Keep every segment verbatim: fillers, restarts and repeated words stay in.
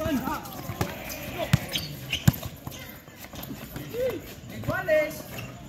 Iguales.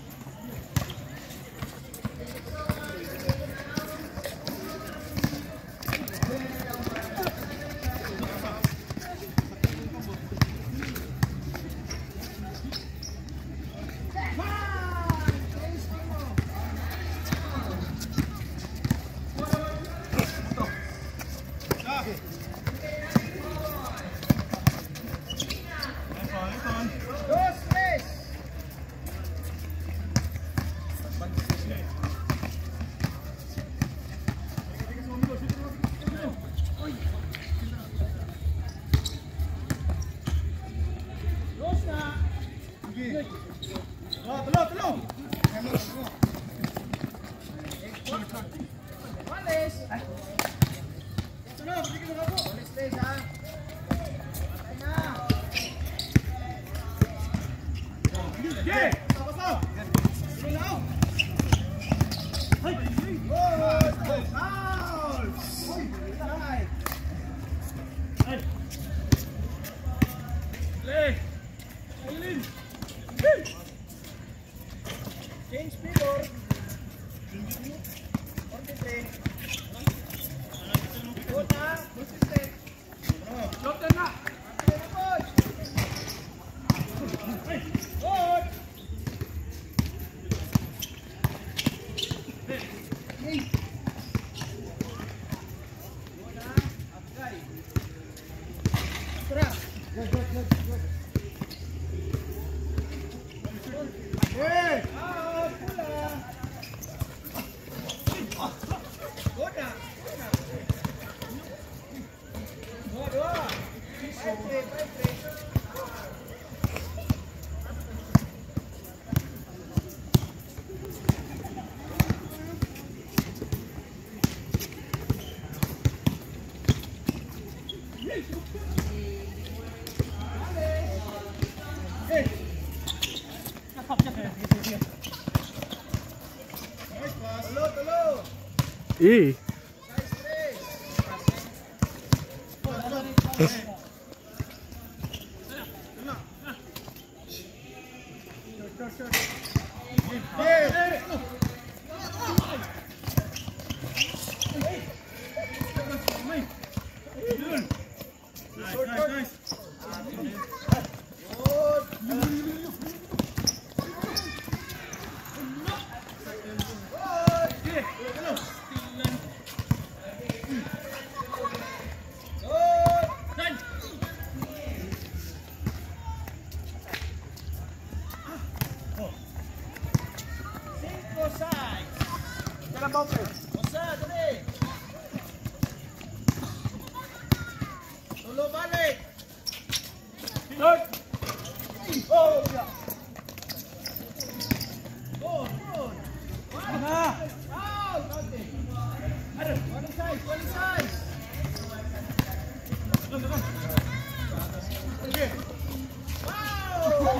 Change people. forty-three. Good na. forty-three. Shot na. Good. Hey. Good na. Abgay. Tara. Good, good, good, good. Hey. Eh. Tulo balik. Good. Oh, yeah. Good, good. One. Out. One size, one size. Okay. Wow.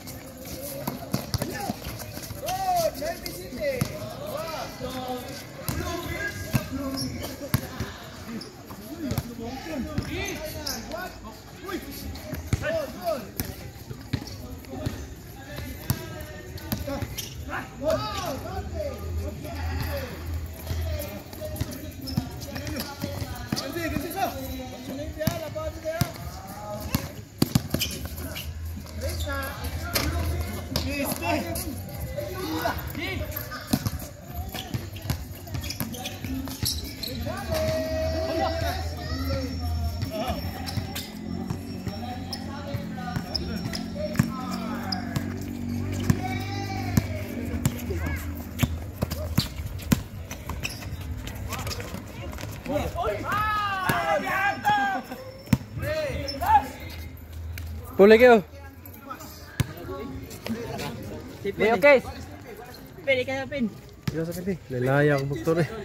Good, maybe City. Wow. Pulih kayo. May okay. Pwede ka na pin. Yo sa piti. Lalaya ang buktor eh.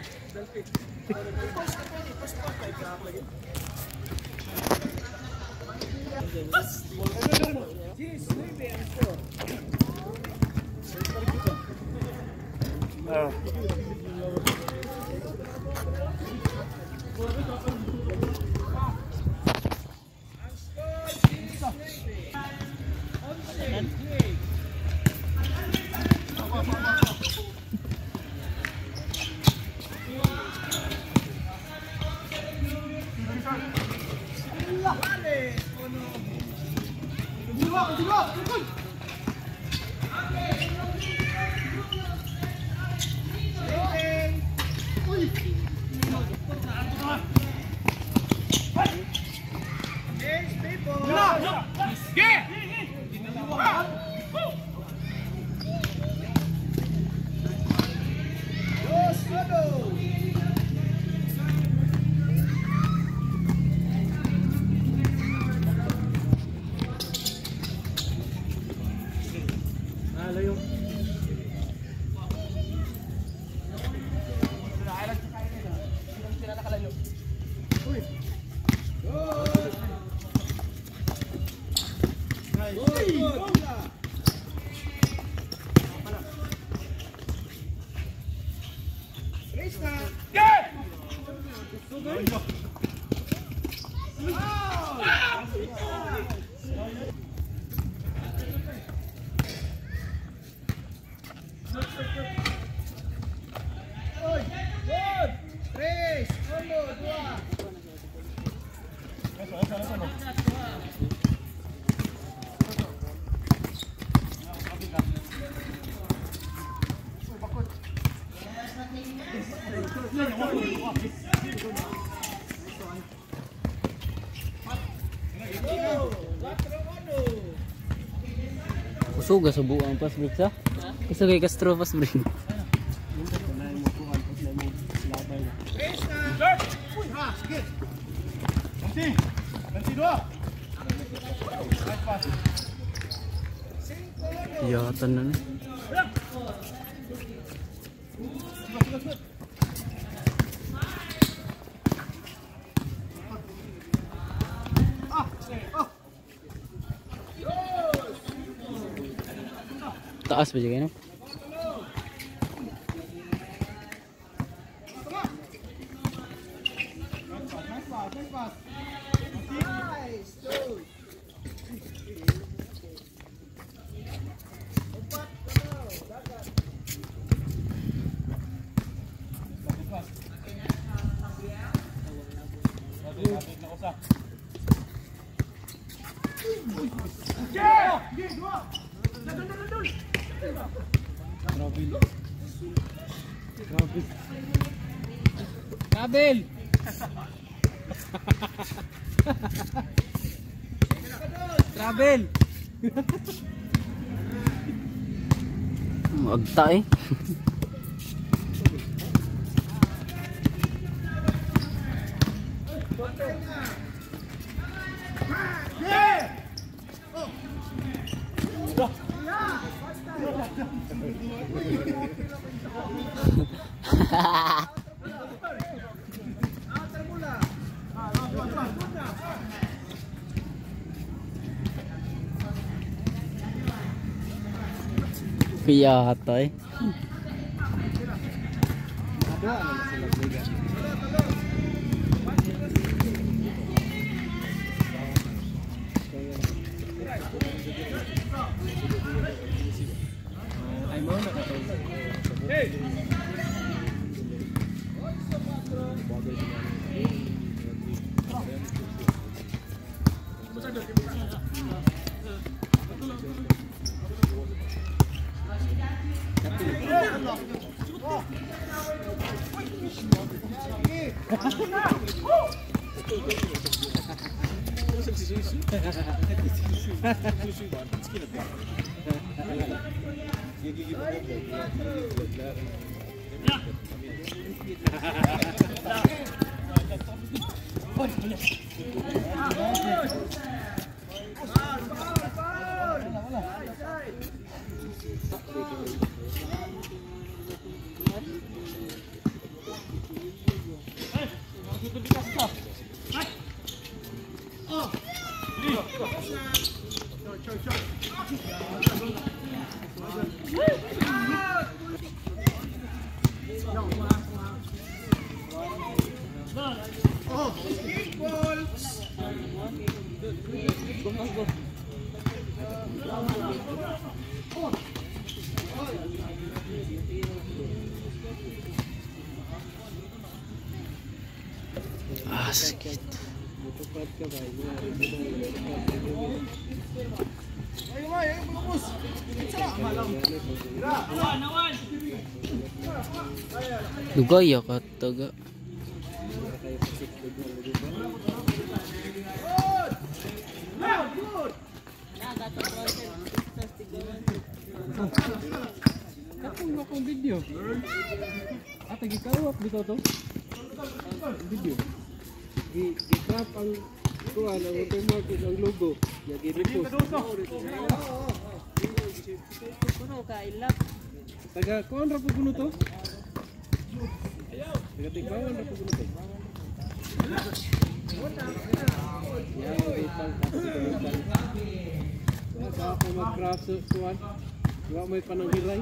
Kusog sa buang pas break sa. Kusog kay Castro pas break. Iyatan na na. Taas ba dyan, no? Kabel. Travel. Magta eh. Kaya hatay. Oh, kickball. Ah, sakit. Ayo, May, ayo bagus. Dugay ya kataga. Kapag akong video. At nagikawak dito to. Video. I-crop ang kuha ng automatic ang logo. Yung i-repost. Taga kuhaan ra po kuno to? Taga tigbawan ra po kuno to? Yan, ipang Wala ako mag-craft sa kuhaan. Wala may pananghiray.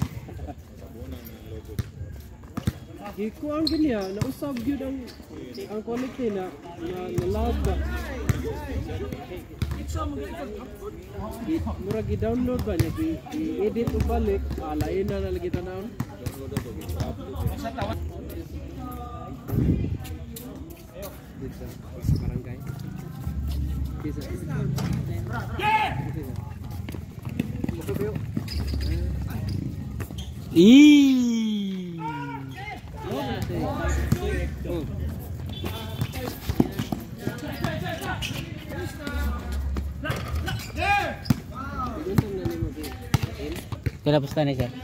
Ikuan ganya, nausab yun ang ang quality na na nalag ba. Mura gi-download ba niya, i-edit o balik, alain na nalagi tanawon. Dito sa barangay. Dito. Ih. Oh. Kailan pusta ni sir?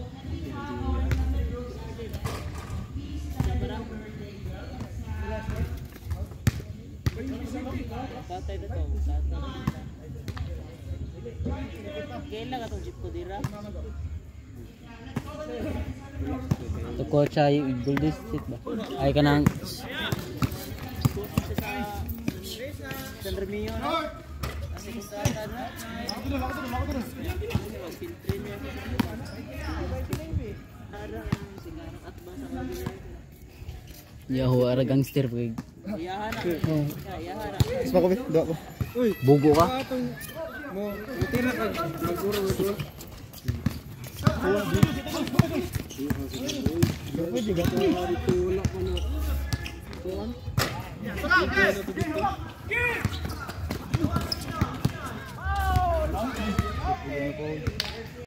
Tatay na to, tatay. Kailan ka itong jeep ko dira? Ito ko siya yung Golden State ba? Ay ka nang San Remio na? Kasi kung saan na? Filtre niya. Harang sigarang at basa ka nila. Yahoo ara gangster pag Yahan na. Yahan na. Mas ba ko, do ako. Uy, bugo ka. atong mo tira ka maguro maguro. Pwede ba ito? Wala ko na. Kuhan? Kuhan?